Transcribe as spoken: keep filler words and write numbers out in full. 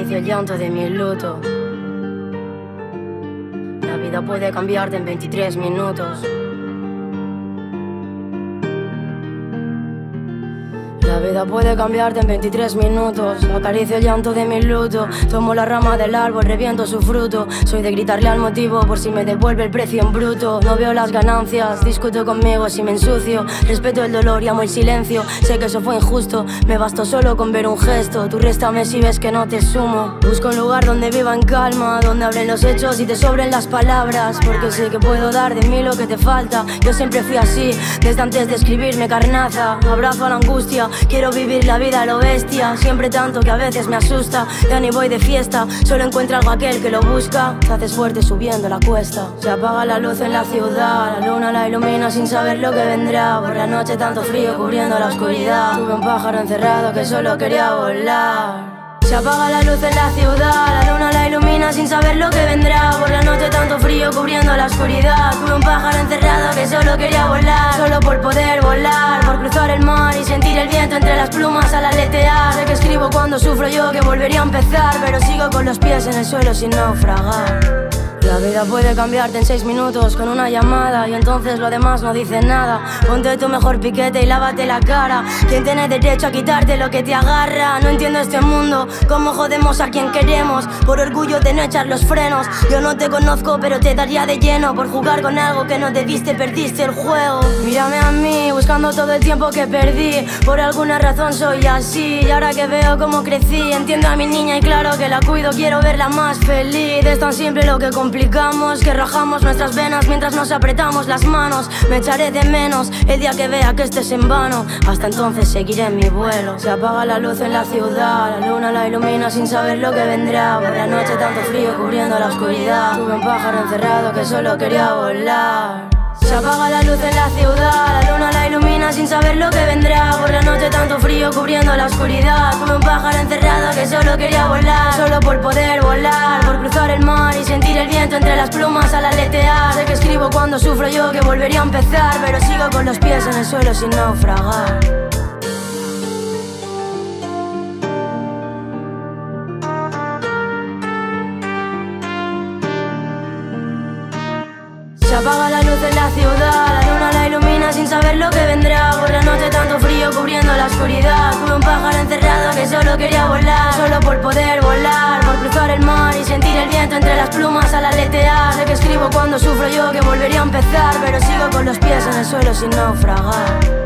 acaricio el llanto de mi luto. La vida puede cambiarte en veintitrés minutos. La vida puede cambiarte en veintitrés minutos. Acaricio el llanto de mi luto. Tomo la rama del árbol, reviento su fruto. Soy de gritarle al motivo por si me devuelve el precio en bruto. No veo las ganancias, discuto conmigo si me ensucio. Respeto el dolor y amo el silencio. Sé que eso fue injusto, me bastó solo con ver un gesto. Tú réstame si ves que no te sumo. Busco un lugar donde viva en calma, donde hablen los hechos y te sobren las palabras. Porque sé que puedo dar de mí lo que te falta. Yo siempre fui así, desde antes de escribirme carnaza. Abrazo a la angustia, quiero vivir la vida a lo bestia. Siempre tanto que a veces me asusta. Ya ni voy de fiesta, solo encuentro algo aquel que lo busca. Te haces fuerte subiendo la cuesta. Se apaga la luz en la ciudad, la luna la ilumina sin saber lo que vendrá. Por la noche tanto frío cubriendo la oscuridad. Tuve un pájaro encerrado que solo quería volar. Se apaga la luz en la ciudad, la luna la ilumina sin saber lo que vendrá. Por la noche tanto frío cubriendo la oscuridad. Tuve un pájaro encerrado que solo quería volar. Solo por poder volar, por cruzar el mar y sentir el viento entre las plumas al aletear. Sé que escribo cuando sufro yo, que volvería a empezar, pero sigo con los pies en el suelo sin naufragar. La vida puede cambiarte en seis minutos con una llamada y entonces lo demás no dice nada. Ponte tu mejor piquete y lávate la cara. ¿Quién tiene derecho a quitarte lo que te agarra? No entiendo este mundo, cómo jodemos a quien queremos por orgullo de no echar los frenos. Yo no te conozco pero te daría de lleno por jugar con algo que no debiste, perdiste el juego. Mírame a mí buscando todo el tiempo que perdí. Por alguna razón soy así y ahora que veo cómo crecí entiendo a mi niña y claro que la cuido, quiero verla más feliz. Es tan simple lo que complicamos, que rajamos nuestras venas mientras nos apretamos las manos. Me echaré de menos el día que vea que estés en vano. Hasta entonces seguiré mi vuelo. Se apaga la luz en la ciudad, la luna la ilumina sin saber lo que vendrá. Por la noche tanto frío cubriendo la oscuridad. Tuve un pájaro encerrado que solo quería volar. Se apaga la luz en la ciudad, la luna la ilumina sin saber lo que vendrá. Por la noche tanto frío cubriendo la oscuridad. Tuve un pájaro encerrado que solo quería volar. Solo por poder volar, por cruzar el mar y sentir el viento entre las plumas al aletear. Sé que escribo cuando sufro yo, que volvería a empezar, pero sigo con los pies en el suelo sin naufragar. Se apaga la luz en la ciudad, la luna la ilumina sin saber lo que vendrá. Por la noche tanto frío cubriendo la oscuridad. Tuve un pájaro encerrado que solo quería volar. Solo por poder volar, por cruzar el mar y sentir el viento entre las plumas al aletear. Sé que escribo cuando sufro yo, que volvería a empezar, pero sigo con los pies en el suelo sin naufragar.